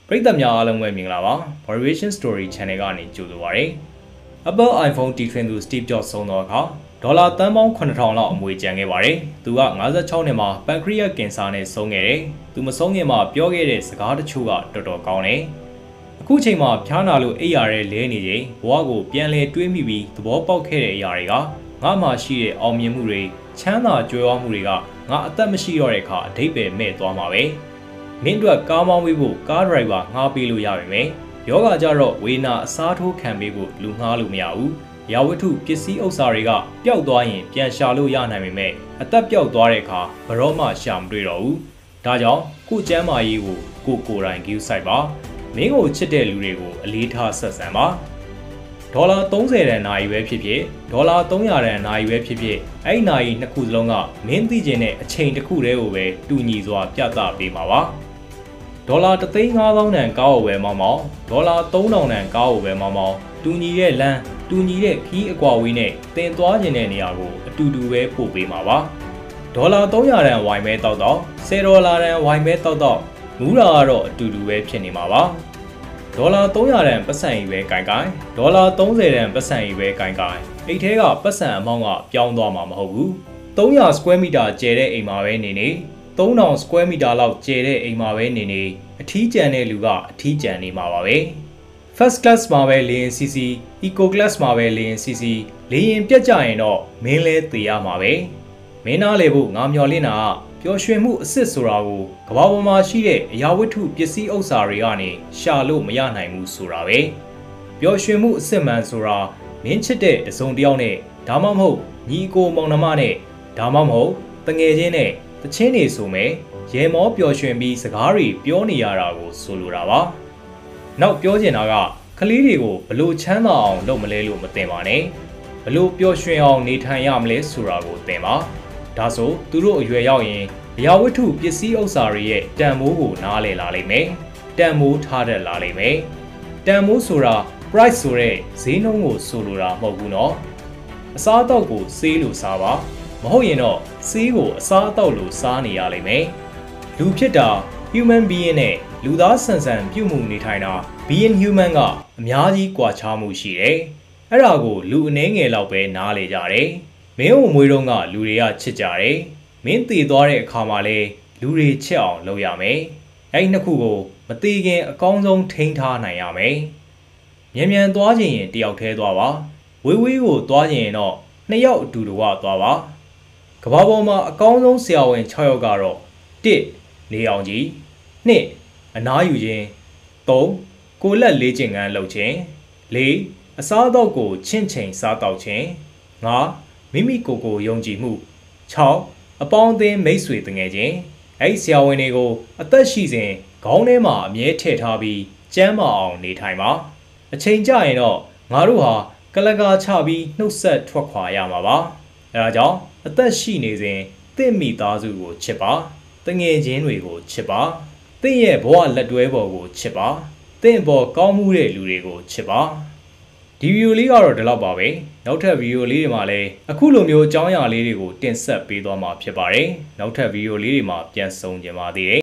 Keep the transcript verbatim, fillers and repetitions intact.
ပရိသတ်များအားလုံးပဲမင်္ဂလာပါ Motivation Story Channel ကနေကြိုဆိုပါရစေ Apple iPhone တီထွင်သူ Steve Jobs ဆုံးသောအခါဒေါ်လာသန်းပေါင်း ခုနှစ်ထောင်လောက်အမွေကျန်ခဲ့ပါတယ်သူကငါးဆယ့်ခြောက်နှစ်မှာ Pancreas Cancer နဲ့ဆုံးခဲ့တယ်သူမဆုံးခင်မှာပြောခဲ့တဲ့စကားတချို့ကတော်တော်ကောင်းတယ်အခုချိန်မှာဖျားနာလို့အိပ်ရတဲ့လဲနေချိန်ဘဝကိုပြန်လဲတွေးမိပြီးသဘောပေါက်ခဲ့တဲ့အရာတွေကငါမှရှိတဲ့အောင်မြင်မှုတွေချမ်းသာကြွယ်ဝမှုတွေကငါအသက်မရှိတော့တဲ့အခါအဓိပ္ပာယ်မဲ့သွားမှာပဲမင်းတို့ကားမောင်းပေးဖို့ကားဒရိုင်ဘာငှားပေးလို့ရပါမယ်။ယောဂကြတော့ဝေနာအစားထိုးခံပေးဖို့လူငှားလို့မရဘူး။ရာဝတ္ထုပစ္စည်းဥစ္စာတွေကပျောက်သွားရင်ပြန်ရှာလို့ရနိုင်ပေမဲ့အသက်ပျောက်သွားတဲ့အခါဘရောမှရှာမတွေ့တော့ဘူး။ဒါကြောင့်ကိုကျမ်းမာရေးကိုကိုကိုယ်တိုင်ဂရုစိုက်ပါ။မင်းကိုချစ်တဲ့လူတွေကိုအလေးထားဆက်ဆံပါ။ဒေါ်လာသုံးဆယ်တန်နိုင်ပဲဖြစ်ဖြစ်ဒေါ်လာသုံးရာတန်နိုင်ပဲဖြစ်ဖြစ်အဲ့နိုင်နှစ်ခုစလုံးကမင်းသိကျင်တဲ့အချိန်တစ်ခုတည်းကိုပဲတူညီစွာပြသပေးမှာပါ။ဒေါ်လာတစ်သိန်းငါးသောင်းတန်ကားကိုပဲမောင်းမောင်းဒေါ်လာသုံးထောင်တန်ကားကိုပဲမောင်းမောင်းတူညီတဲ့လမ်းတူညီတဲ့ခီးအကွာဝေးနဲ့တင်သွားခြင်းတဲ့နေရာကိုအတူတူပဲပို့ပေးမှာပါဒေါ်လာသုံးရာတန်ဝိုင်မဲတောက်တော့ဆယ်ဒေါ်လာတန်ဝိုင်မဲတောက်တော့မူးတာကတော့အတူတူပဲဖြစ်နေမှာပါဒေါ်လာသုံးရာတန်ပတ်စံကြီးပဲကိုင်ကိုင်ဒေါ်လာသုံးဆယ်တန်ပတ်စံကြီးပဲကိုင်ကိုင်အိတ်ထဲကပတ်စံအမောင်းကပြောင်းသွားမှာမဟုတ်ဘူးသုံးရာ square meter ကျယ်တဲ့အိမ်မှာပဲနေနေသုံးထောင် square meter လောက်ကျယ်တဲ့အိမ်မှာပဲနေနေအထီးကျန်တဲ့လူကအထီးကျန်နေမှာပါပဲ first class မှာပဲလေရင်စီစီ eco class မှာပဲလေရင်စီစီလေရင်ပြတ်ကြရင်တော့မင်းလဲသေရမှာပဲမင်းနားလေဖို့ငါမျော်လင့်တာပျော်ရွှင်မှုအစ်စ်ဆိုတာကိုကမ္ဘာပေါ်မှာရှိတဲ့အရာဝတ္ထုပစ္စည်းဥစ္စာတွေကနေရှာလို့မရနိုင်ဘူးဆိုတာပဲပျော်ရွှင်မှုအစ်စ်မှန်ဆိုတာမင်းချစ်တဲ့တစုံတစ်ယောက်နဲ့ဒါမှမဟုတ်ညီအကိုမောင်နှမနဲ့ဒါမှမဟုတ်တငယ်ချင်းနဲ့တချင်းနေဆိုမယ်ရေမောပျော်ရွှင်ပြီးစကားတွေပြောနေရတာကိုဆိုလိုတာပါနောက်ပြောချင်တာကကလေးတွေကိုဘလို့ချမ်းသာအောင်လုပ်မလဲလို့မသင်ပါနဲ့ဘလို့ပျော်ရွှင်အောင်နေထိုင်ရမလဲဆိုတာကိုသင်ပါဒါဆိုသူတို့အရွယ်ရောက်ရင်အရာဝတ္ထုပစ္စည်းဥစ္စာတွေရဲ့တန်ဖိုးကိုနားလည်လာလိမ့်မယ်တန်ဖိုးထားတတ်လာလိမ့်မယ်တန်ဖိုးဆိုတာ price ဆိုတဲ့ဈေးနှုန်းကိုဆိုလိုတာမဟုတ်ဘူးနော်အစားအသောက်ကိုဆေးလို့စားပါမဟုတ်ရင်တော့ဆေးကိုအစားအသောက်လို့စားနေရလိမ့်မယ်လူဖြစ်တာ human being နဲ့လူသားဆန်ဆန်ပြုမှုနေထိုင်တာ being human ကအများကြီးကွာခြားမှုရှိတယ်အဲ့ဒါကိုလူအနည်းငယ်လောက်ပဲနားလေကြတယ်မင်းကိုမွေးတော့ကလူတွေကချစ်ကြတယ်မင်းတည်သွားတဲ့အခါမှာလဲလူတွေချစ်အောင်လုပ်ရမယ်အဲ့နှစ်ခုကိုမတည်ခင်အကောင်းဆုံးထိန်းထားနိုင်ရမယ်မြန်မြန်သွားခြင်းရင်တယောက်တည်းသွားပါဝေးဝေးကိုသွားခြင်းရင်တော့နှစ်ယောက်အတူတူကသွားပါကမ္ဘာပေါ်မှာအကောင်းဆုံးဆရာဝန်ခြောက်ယောက်ကတော့တစ်နေအောင်ကြီးနှစ်အနားယူခြင်းသုံးကိုလက်လေးကျင်ကန်းလှုပ်ခြင်းလေးအစားအသောက်ကိုချင့်ချိန်စားတောက်ခြင်းငါးမိမိကိုယ်ကိုယုံကြည်မှု၆အပေါင်းအသင်းမိတ်ဆွေတငယ်ချင်းအဲ့ဆရာဝန်တွေကိုအသက်ရှိစဉ်ခေါင်းထဲမှာအမြဲထည့်ထားပြီးကျန်းမာအောင်နေထိုင်ပါအချိန်ကျရင်တော့ငါတို့ဟာကလကာချပြီးနှုတ်ဆက်ထွက်ခွာရမှာပါအဲဒါကြောင့်အသက်ရှိနေစဉ်တင့်မိသားစုကိုချစ်ပါတငယ်ချင်းတွေကိုချစ်ပါတင့်ရဲ့ဘဝလက်တွဲပေါ်ကိုချစ်ပါတင့်ပေါ်ကောင်းမှုတဲ့လူတွေကိုချစ်ပါဒီဗီဒီယိုလေးကတော့ဒီလောက်ပါပဲနောက်ထပ်ဗီဒီယိုလေးတွေမှာလည်းအခုလိုမျိုးအကြောင်းအရာလေးတွေကိုတင်ဆက်ပေးသွားမှာဖြစ်ပါတယ်နောက်ထပ်ဗီဒီယိုလေးတွေမှာပြန်ဆုံကြပါသေးတယ်